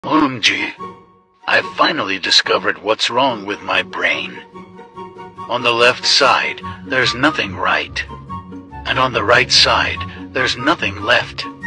OMG, I've finally discovered what's wrong with my brain. On the left side, there's nothing right. And on the right side, there's nothing left.